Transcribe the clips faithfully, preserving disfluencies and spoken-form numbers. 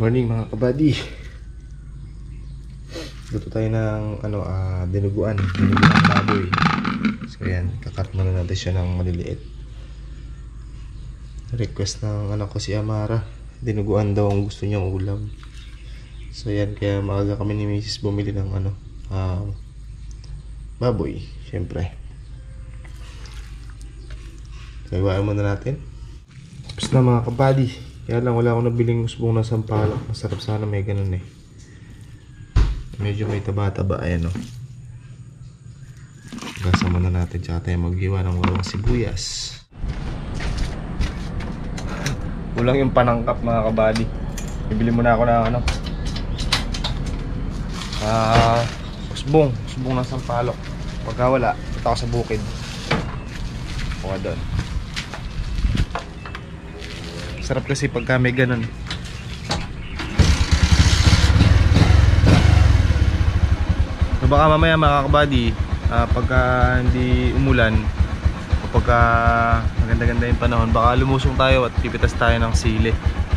morning mga kabady. Luto tayo ng ano, uh, dinuguan Dinuguan baboy. So yan, kakat muna natin siya ng maliliit. Request ng anak ko si Amara, dinuguan daw ang gusto niyang ulam. So yan, kaya maaga kami ni Missus bumili ng ano, uh, baboy, syempre. So iwain muna natin. Tapos na mga kabady. Kaya lang wala akong nabiling usbong na sampalok. Masarap sana may ganun eh. Medyo may taba-taba. Ayan o. Gasa muna natin. Tsaka tayo maghiwa ng walang sibuyas. Kulang yung panangkap mga kabady. Bibili muna ako ng ano, Ah, uh, usbong. Usbong ng sampalok. Pagka wala, punta ako sa bukid. Kuha doon. Sarap kasi pagka may ganun. So baka mamaya mga kabady, uh, pagka hindi umulan o pagka maganda-ganda yung panahon, baka lumusong tayo at pipitas tayo ng sili.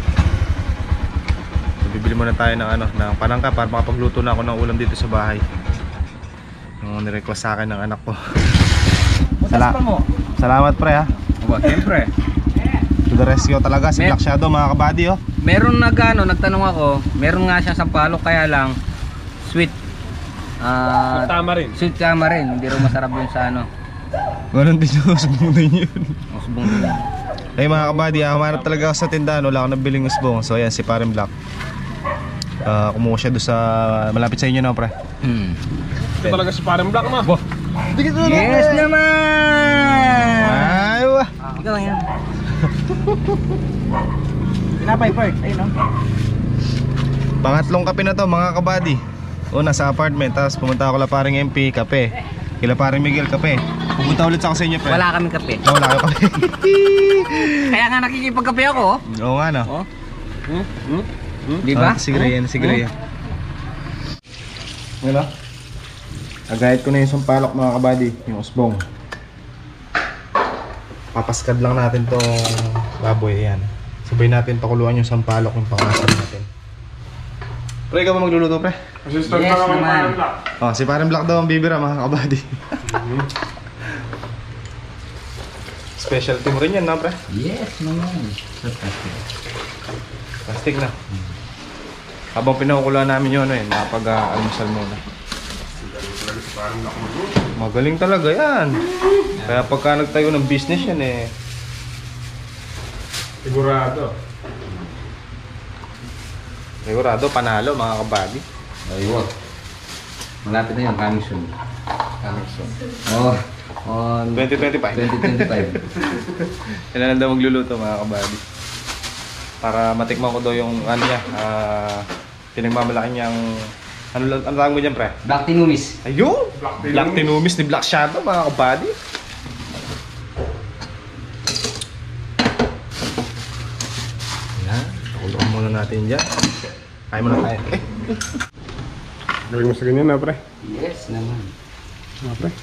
So bibili muna tayo ng ano, ng panangka para makapagluto na ako ng ulam dito sa bahay. Yung nirequest sa akin ng anak ko. Sala Salamat pre ha. Aba, siyempre. To the rescue talaga si Mer Black Shadow mga kabady oh. Meron nag ano, nagtanong ako, meron nga siyang sampalok kaya lang sweet. Ah, uh, tamarin. Sweet tamarin, hindi rin masarap yun sa ano. Ganun din yung usbong din yun. Usbong din. Ay mga kabady, ah, humarap talaga ako sa tindahan, wala akong nabiling usbong. So ayan si Parang Black. Uh, kumuha siya doon sa malapit sa inyo na pre. Hmm. Ito talaga si Parang Black na. Yes naman. Ay wah. Ikaw yan. Pinapay part, ayun o. Pangatlong kape na to mga kabady. Una sa apartment, tapos pumunta ako la paring M P, kape. Kila paring Miguel, kape. Pupunta ulit ako sa inyo pre. Wala kaming kape. No, wala kayo kape. Kaya nga nakikipagkape ako. Oo nga no. Oh. Hmm? Hmm? Hmm? Diba? Ah, sige yan, sige yan. Ano? Agayat ko na yung sampalok mga kabady, yung usbong. Papaskad lang natin tong baboy, yan. Sabay natin pakuluan yung sampalok, yung pangasal natin. Pre, ikaw ba magluluto pre? Assistant yes, na ako naman. Parang Black. Oh, si Parang Black daw ang bibira mga kabady. Specialty mo rin yan na pre? Yes naman. Plastic na. Habang pinakukuluan namin yun, eh, napag-almusal muna. Magaling talaga yan. Kaya pagka nagtayo ng business yan eh. Sigurado. Sigurado panalo mga kabady. Ayun. Malapit na yun, coming soon. Coming soon. Oh, on twenty twenty-five. twenty twenty-five. Kailangan daw magluluto mga kabady. Para matikman ko daw yung ano niya, uh, pinagmamalaki niyang ano, ano tawag mo dyan pre? Black tinumis. Ayun! Black, Black tinumis ni Black Shadow mga kabady. Yan, pakuluan muna natin dyan. Kaya muna tayo. Eh! Galing mo sa ganyan na pre. Yes naman. Na pre.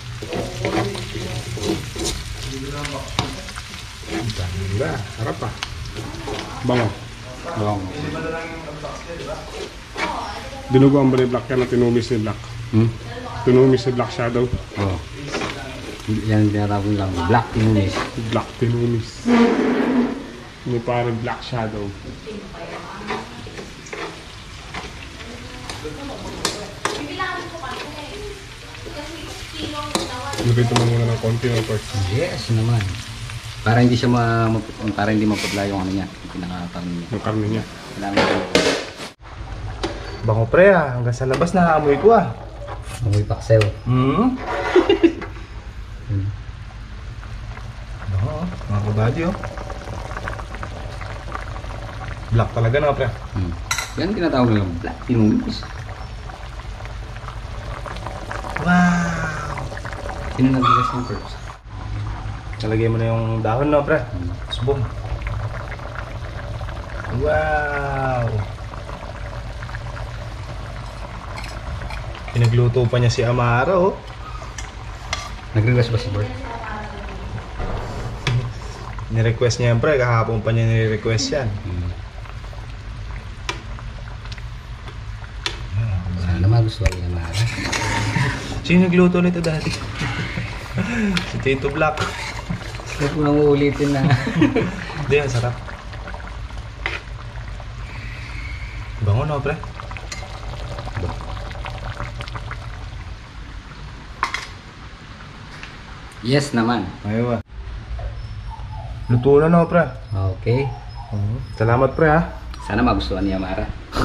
Ganda, harap pa. Bango. Bango. Dinuguan ba ni Black yan na tinumis ni Black? Hmm? Tinumis ni Black Shadow. Oh. Yan tinatawag lang, black tinumis. Black tinumis. Ni parang Black Shadow. Lupito mo muna ng konti ng first. Yes naman. Para hindi siya ma, para hindi mapudla yung ano niya, yung pinakakarni niya. Yung karne niya. Kailangan Bango pre ah, hanggang sa labas na amoy ko ah. amoy paksew. Hmm? Oo, mga kabady oh. Black talaga na pre. Hmm. Yan tinatawag lang black tinumis. Wow! Sino nag-gas ng first? Nalagay mo na yung dahon na pre. Hmm. Subong. Wow! Pinagluto pa niya si Amara oh. Nag-request ba si Bert? Ni-request niya yan pre, kahapon pa niya ni-request yan. Hmm. magustuhan niya, Mara. Sino nagluto nito dati? Si Tito Black. Huwag mo nang uulitin na. Hindi, ang sarap. Bango no, pre? Yes naman. Ayaw ah. Luto na no, pre? Okay. Uh-huh. Salamat, pre ha. Sana magustuhan niya, Mara.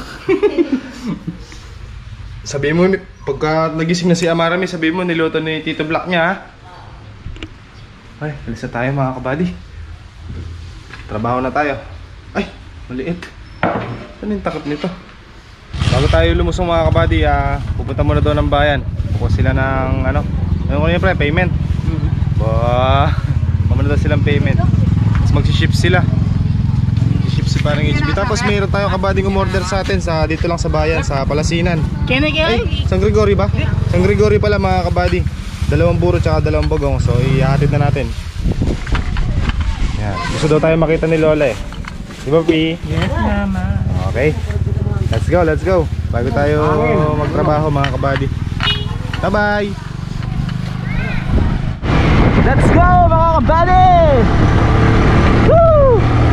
Sabihin mo, pagka nagising na si Amara, may sabihin mo, niluto ni Tito Black niya ha. Ay, alis na tayo mga kabady. Trabaho na tayo. Ay, maliit. Ano yung takot nito? Bago tayo lumusong mga kabady, ah, pupunta muna doon ng bayan. Bukas sila ng ano, ano ko yun pre, payment. Ba, mamana daw silang payment. Tapos magsiship sila. Ship si parang H B. Tapos mayroon tayo kabading umorder sa atin sa dito lang sa bayan, sa Palasinan. Ay, San Gregorio ba? San Gregorio pala mga kabady. Dalawang buro tsaka dalawang bagong. So ihahatid na natin. Yan. Gusto daw tayo makita ni Lola eh. Di ba, P? Yes, mama. Okay. Let's go, let's go. Bago tayo magtrabaho mga kabady. Bye-bye! Let's go mga kabady! Woo!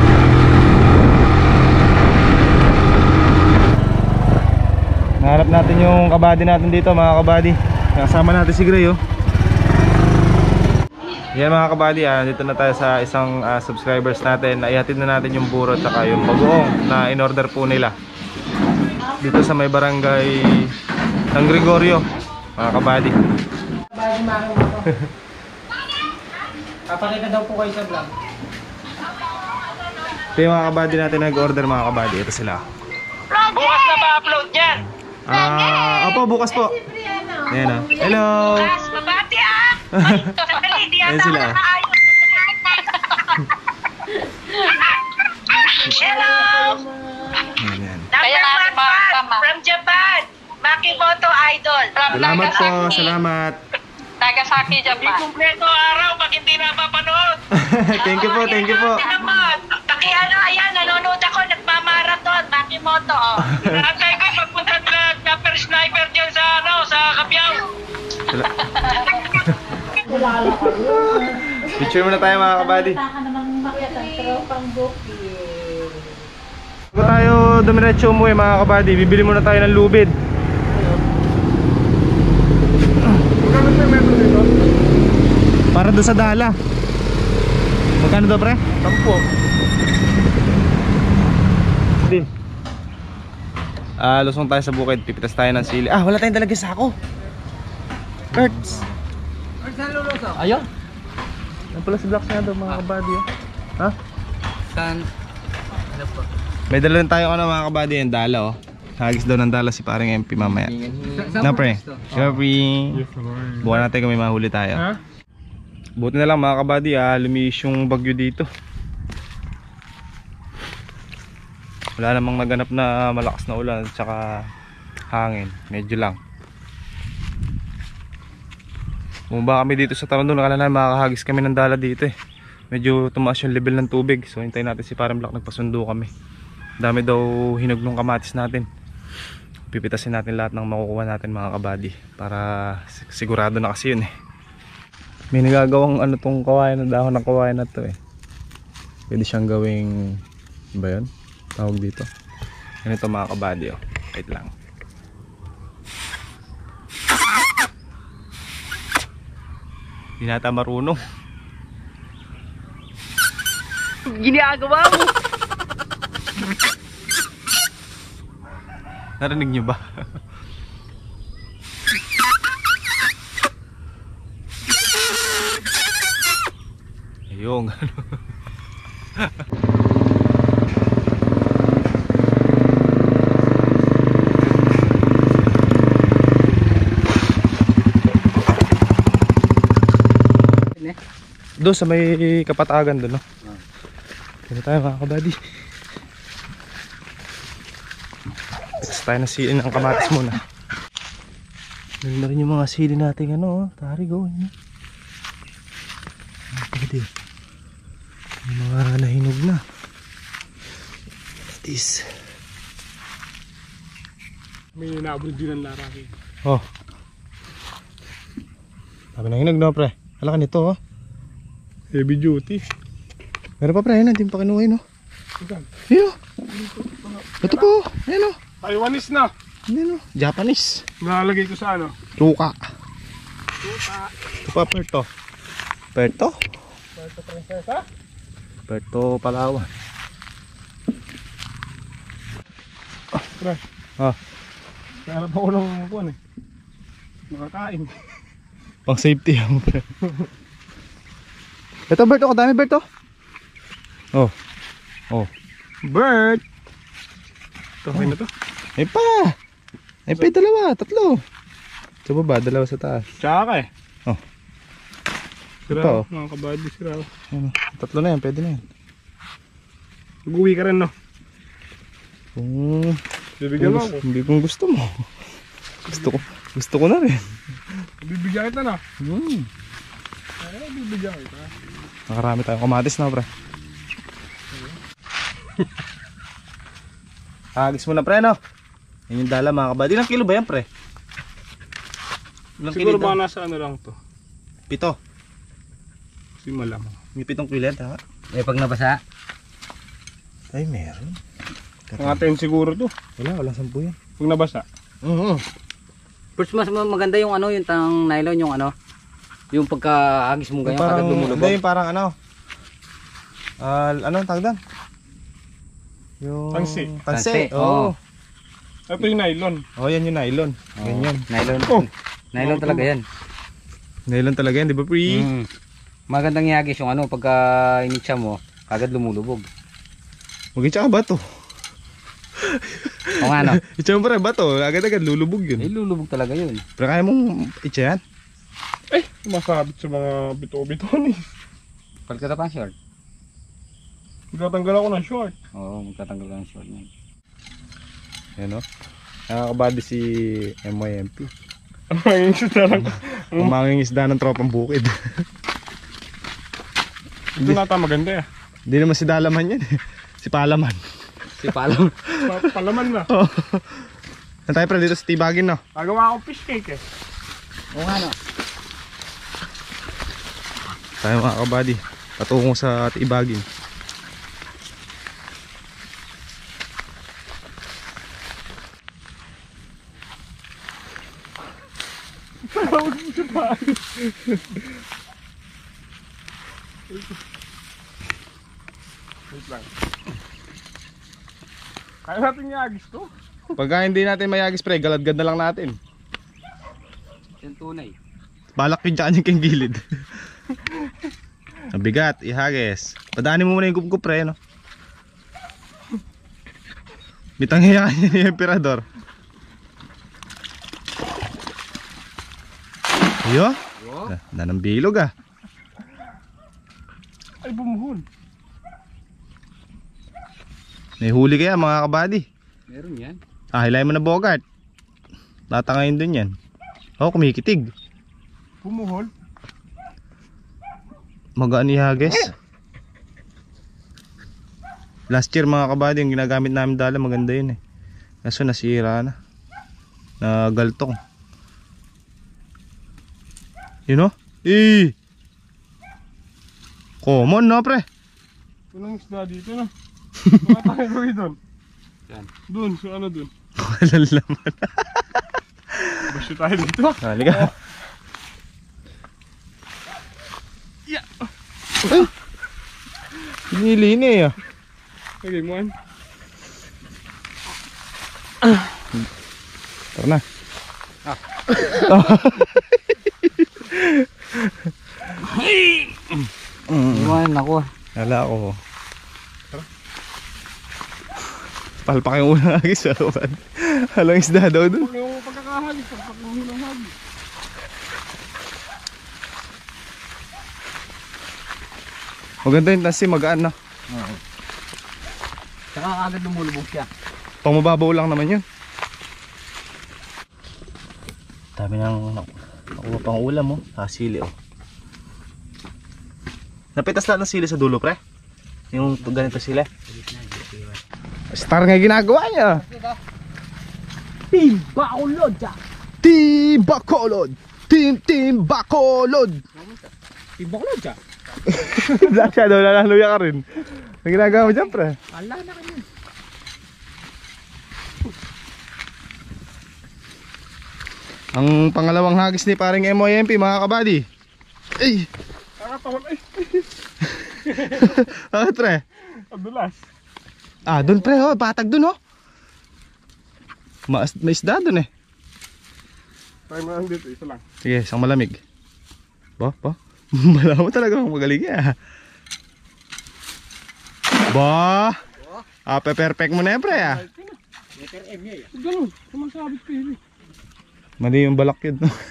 Nahanap natin yung kabady natin dito mga kabady. Kasama natin si Gray oh. Yan mga kabady, ah, dito na tayo sa isang uh, subscribers natin. Ihatid na natin yung buro at saka yung bagoong na in-order po nila dito sa may barangay San Gregorio mga kabady. Papakita daw po kayo sa vlog. Ito yung mga kabady natin nag-order mga kabady. Ito sila. Bukas na ba-upload yan? Ah, opo bukas po. Ayan ah. Hello. Bukas, mabati ah! Ay, sandali, di Ayan ata sila. ako nakaayos. Hello! Ayan. Kaya natin makakama. From Japan, Makimoto Idol. Salamat po, salamat. Nagasaki, Japan. Hindi kumpleto araw pag hindi napapanood. Thank you po, thank you po. Hindi naman. Paki ano, ayan, nanonood ako, nagmamarathon, Makimoto. Oh. Nakantay ko, pagpunta nila Dapper Sniper dyan sa, ano, sa Kabyao. Picture muna tayo mga kabady. Bago tayo dumiretso umuwi mga kabady, bibili muna tayo ng lubid. Para doon sa dala. Magkano daw pre? Tampo. Din. Ah, lusong tayo sa bukid, pipitas tayo ng sili. Ah, wala tayong talaga sako. Kurtz. Ayun. Yan pala si Black nga daw mga kabady oh. Ha? Saan? Ano po? May dala rin tayo ano mga kabady, yung dala oh. Hagis daw ng dala si parang M P mamaya. Na pre. Siyempre. Buwan natin kung may mahuli tayo. Ha? Buti na lang mga kabady ah, lumiis yung bagyo dito. Wala namang naganap na malakas na ulan at saka hangin, medyo lang. Bumaba kami dito sa Tarandon, nakala na makakahagis kami ng dala dito eh. Medyo tumaas yung level ng tubig, so hintayin natin si parang Black, nagpasundo kami. Dami daw hinog ng kamatis natin. Pipitasin natin lahat ng makukuha natin mga kabady para sigurado na kasi yun eh. May nagagawang ano tong kawayan na dahon ng kawayan na to eh. Pwede siyang gawing ba yun? Tawag dito. Ganito mga kabady oh. Wait lang. Hindi nata marunong. Ginagawa mo. Narinig nyo ba? Ayun. Doon sa may kapatagan doon no. Dito tayo mga kabady. Tapos tayo na sili ng kamatis muna. Nagin na rin yung mga sili natin ano, tari gawin. Pwede. May mga nahinog na. This. May nabulid din ang laraki. Oh. Sabi na hinog no pre. Hala ka nito oh. Heavy duty. Meron pa pre, ayun hindi pa kinuha no. Saan? Ayun. Ito po, ayun oh. Taiwanese na. Ayun oh, Japanese. Nalalagay ko sa ano? Chuka. Chuka. Ito pa Perto. Perto? Puerto Princesa. Perto Palawan. Pre. Ah, Kaya pa ko lang kuhan eh. Nakakain. pang safety yan pre. Ito Bert, oh, dami Bert oh. Oh. Oh. Bert. Ito, okay na to. Ay pa. Ay pa dalawa, tatlo. Sa baba, dalawa sa taas. Tsaka eh. Oh. Sira, Ito, oh. mga kabady, sira. Ano, tatlo na yan, pwede na yan. Mag-uwi ka rin no? Kung, Bibigyan mo kung, ako. gusto, hindi kung gusto mo. Gusto ko, gusto ko na rin. Bibigyan kita na. Hmm. Ay, bibigyan kita. Nakarami tayong kamatis na pre. Agis mo na pre no. Yan yung dala mga kabady. Ilang kilo ba yan pre? Ilang Siguro kilo ba daw? nasa ano lang to? Pito. Kasi malamang. May pitong kilo yan ha? Eh pag nabasa, Ay meron. Mga ten siguro to. Wala, walang sampu yan. Pag nabasa. Oo. first mas maganda yung ano, yung tang nylon, yung ano, yung pagka-agis mo ganyan, Parang, agad lumulubog. hindi yung parang ano. Ah, ano ang tawag doon? Yung Tansi. Tansi. Tansi, Oo. oo. Ito yung nylon. Oh, yan yung nylon. Oh, Ganyan. Nylon. Oh. Nylon Oh, talaga yan. Nylon talaga yan, di ba pre? Mm. Magandang iagis yung ano, pagka initsa mo, agad lumulubog. Mag-itsa ka ba to? O nga no? Itsa mo pa rin ba to? Agad-agad lulubog yun. Eh, lulubog talaga yun. Pero kaya mong itsa yan? Eh, masabit sa mga bito-bito ni. Palit ka pa ang short. Magtatanggal ako ng short. Oo, magtatanggal ka ng short niyan. Yan o. Nakakabady si M Y M P. Ang mga isda lang. Umanging isda ng tropang bukid. Ito nata maganda eh. Hindi naman si Dalaman yan eh. Si Palaman. Si Palam. Pa- Palaman na. Oo. Yan tayo pre dito sa Tibagin no. Nagawa akong fish cake eh. Oo nga no? Tayo mga kabady. Patungo sa Tibagin. Wait lang. Kaya natin iagis to. Pagka hindi natin mayagis pre, galadgad na lang natin. Yan tunay. Balak yung dyan yung gilid. Ang bigat, ihagis. Padaanin mo muna yung kup-kup pre no. Bitanghiya niya ni Emperador. Ayo? Yo. Na ng bilog ah. Ay, bumuhol. May huli kaya mga kabady. Meron yan. Ah, hilahin mo na Bogart. Tatangayin dun yan. Oh, kumikitig. Bumuhol. Magaan ihagis. Last year mga kabady, yung ginagamit namin dala, maganda yun eh. Kaso nasira na. Nagaltong. Yun o? Eh! Common no pre? Walang isda dito na. Mga tayo gawin doon. Yan. Doon, so ano doon? Walang laman. Basyo tayo dito. Halika. Yeah. Nilini ah. Okay, mo an. Tara na. Ah. Mm. Iwan ako. Hala ako. Palpak yung unang agis. Halang isda daw doon. Pag yung pagkakahagis, pag yung hilang hagis. Maganda yung tansi, magaan na. Oo. Saka agad lumulubog siya. Pang mababaw lang naman yun. Dami nang nakuha pang ulam oh. Ah, sili oh. Napitas lahat ng sili sa dulo pre. Yung ganito sila. Star nga ginagawa niya. Team Bacolod dyan. Team Bacolod! Team Team Bacolod! Team Bacolod dyan. Black Shadow, lalaluya ka rin. Ang ginagawa mo dyan, pre? Ala na kayo. Ang pangalawang hagis ni paring M O M P, mga kabady. Ay! Nakatawal ay. Bakit, pre? Adulas. Ah, dun pre, oh, patag dun, oh. Ma may isda dun eh. Try mo lang dito, isa lang. Sige, isang malamig. Ba, ba? Malaman mo talaga kung magaling yan. Ba? Ah, pe-perfect mo na yan, pre, ah. Letter M yan. Ganun, sumasabit pa yun. Mali yung balak yun, no?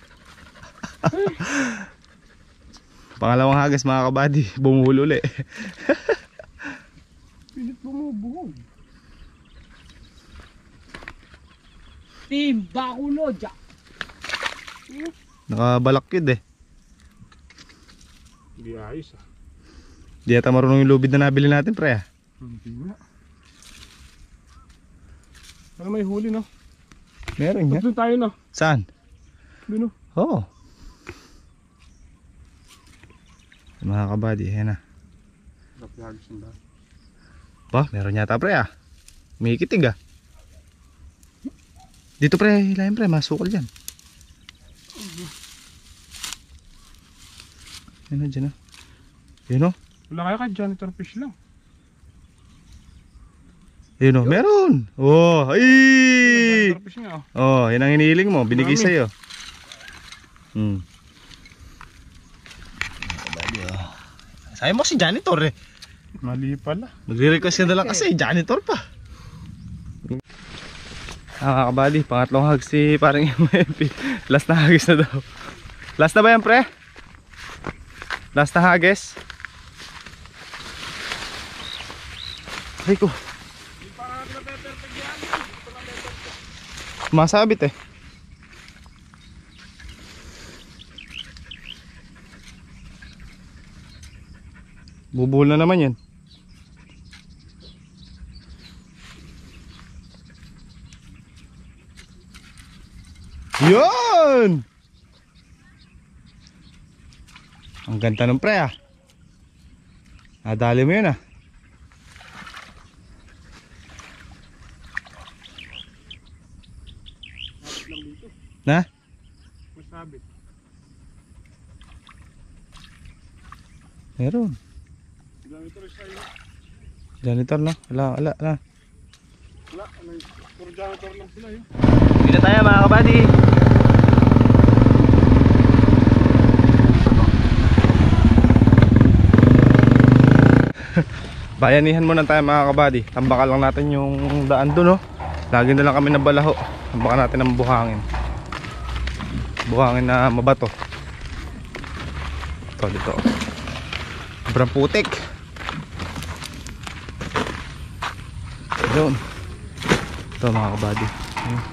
Pangalawang hagas, mga kabady. Bumuhul uli. Pilit bumubuhog. Team Bacolod dyan. Nakabalak yun eh. Hindi ayos ah. Di yata marunong yung lubid na nabili natin, pre, ah. Hindi nga. Ano may huli no? Meron yan. Doon tayo no? Saan? Doon no? Oo. Oh. Mga kabady, yan na. Kapiyagis yung dahil. Ba, meron yata, pre, ah. May kitig, ah. Dito, pre, hilahin, pre, masukal dyan. Yan o, dyan o. Yan o. Wala kayo ka, janitor fish lang. Yan o, meron. Oh, ay! Janitor fish nga oh. Oh, yan ang hinihiling mo, binigay Mami. sa'yo. Hmm. Sayang mo si janitor, eh. Mali pala. Nagre-request ka na lang kasi, janitor pa. Ah, kakabali, pangatlong hag si parang M M P. Last na hagis na daw. Last na ba yan, pre? Last na hagis? Ay ko. Masabit eh. Bubuhol na naman yan. Yun! Ang ganda ng pre, ah. Nadali mo yun, ah. Na? Masabit. Meron. Janitor sa'yo. Janitor na. Wala, wala, wala. Wala, ano yun? Puro janitor lang sila yun. Hindi na tayo, mga kabady. Bayanihan muna tayo, mga kabady. Tambakan lang natin yung daan dun, oh. Lagi na lang kami nabalaho. Tambakan natin ng buhangin. Buhangin na mabato. Ito, dito. Sobrang putik. Yun. Ito, mga kabady. Ayun.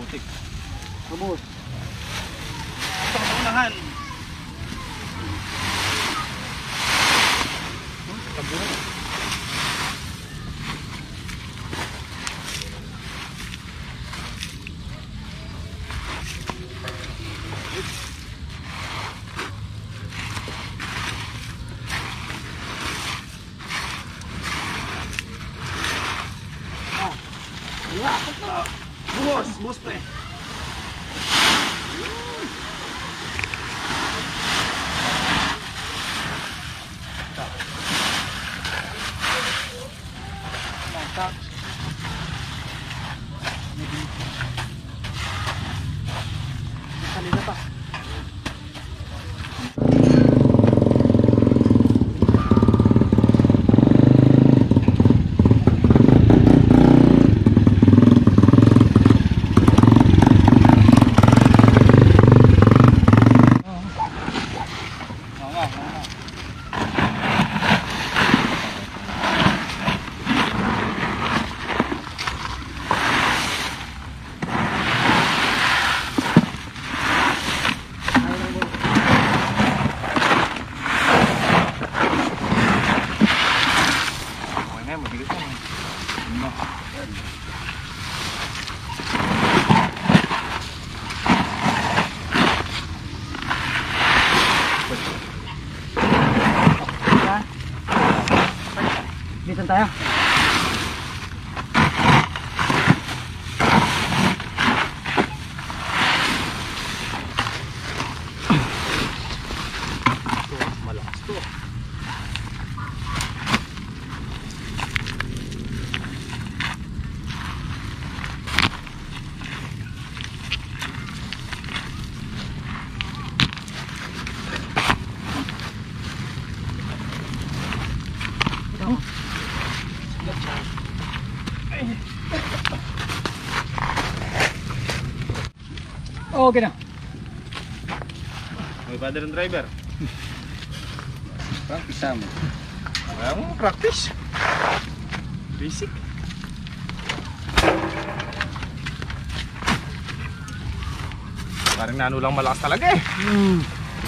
Baltic. Bubos. Ito ang unahan. Tabuhan. Bus, bus pre. Mantap. Kanina pa. Bisan tayo. Malakas to. Okay na. May father and driver. Practice mo. Wala mo practice. Basic. Parang nano lang malakas talaga eh. Hmm.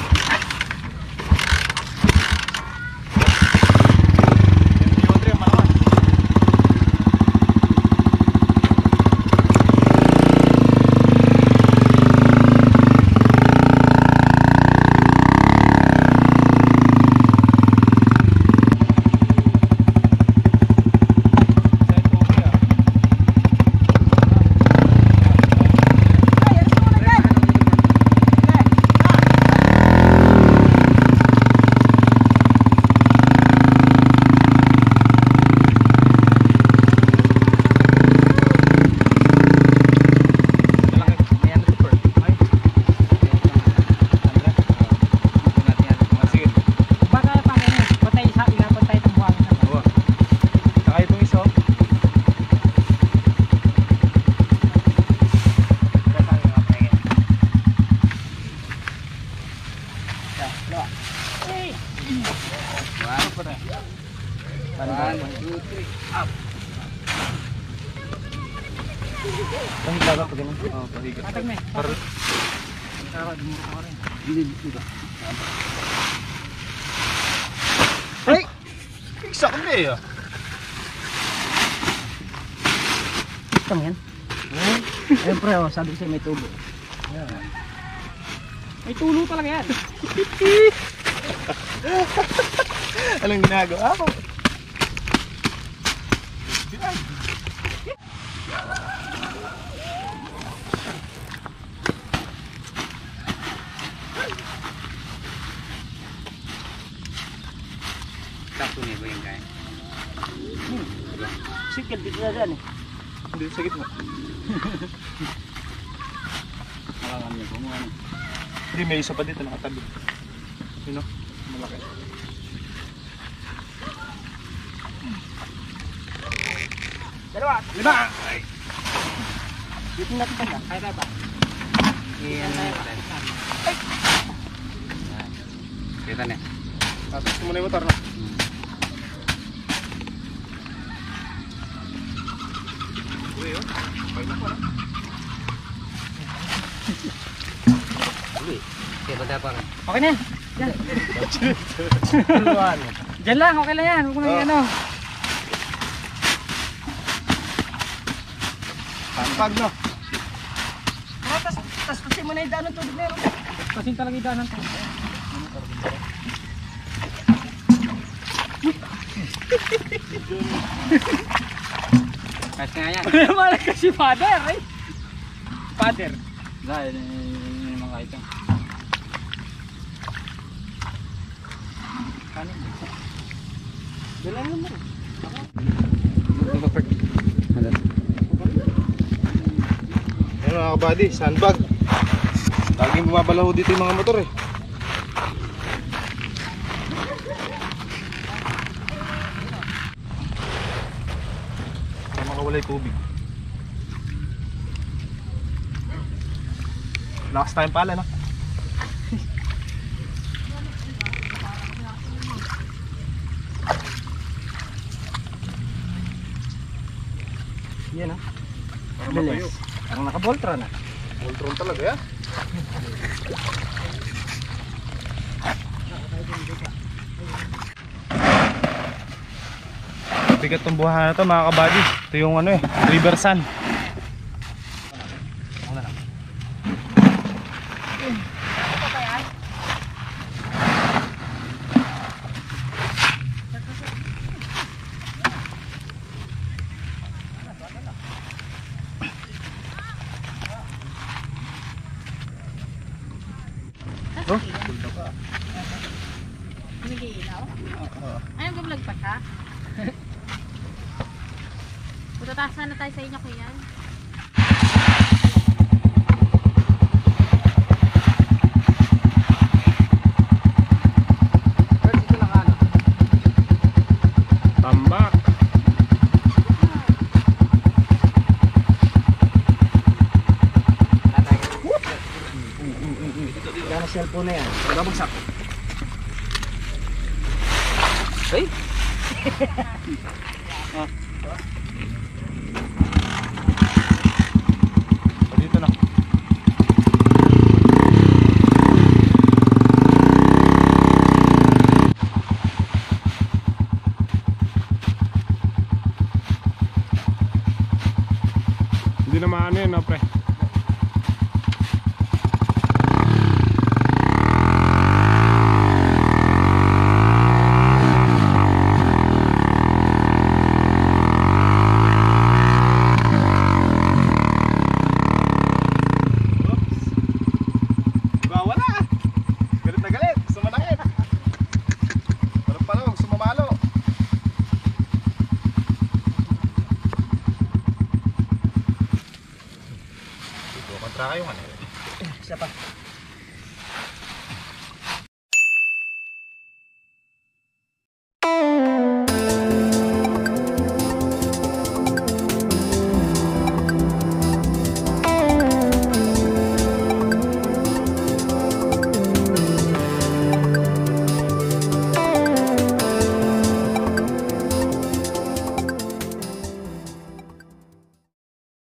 Pahiga ka pa ganun? Oo, pahiga. Patag na eh. Para... Hindi, dito. Ay! Exactly eh. Ito yan. Ayun pre, oh, sabi ko sa'yo may tubo. May tulo talaga yan. Anong ginagawa ako? Sakto niya ba yung kaya? Sikil dito na dyan eh. Hindi sa gitna. Malangan niya po mo ano. Hindi, may isa pa dito nakatabi. Yun o, malaki. Dalawa! Lima! Ay! Dito natin pa dyan. Kaya tayo pa. Iyan na yun. Ay! Kita na. Tapos mo na yung motor na. Uy, oh. Pwede ko na. Okay, banda pa. Okay na yan. Yan. Diyan lang, okay lang yan. Huwag mo na ano. Tampag no. Ah, tas, tas kasi mo na yung daan ng tubig na yun. Kasing talaga yung daan ng tubig. Kahit nga yan. Malag kasi father eh. Father. Dahil yung mga ito. Kanin. Dalang naman. Yan mga kabady, sandbag. Laging bumabalaho dito yung mga motor eh. Para makawalay tubig. Lakas tayong pala no? Yan ah. Para matayo. Parang naka-Voltron ah. Voltron talaga yan. Bigat tong buhahan na to mga kabady. Ito yung ano eh, River Sun. Oh, Nagiilaw? Ayun, gumlag pa siya? Tutatasan na tayo sa inyo, kuya. Tambak. Yan ang cellphone na yan. nabagsak. Hey! Dito na. Hindi na maano yun, no, pre? Kontra kayo man. Isa pa.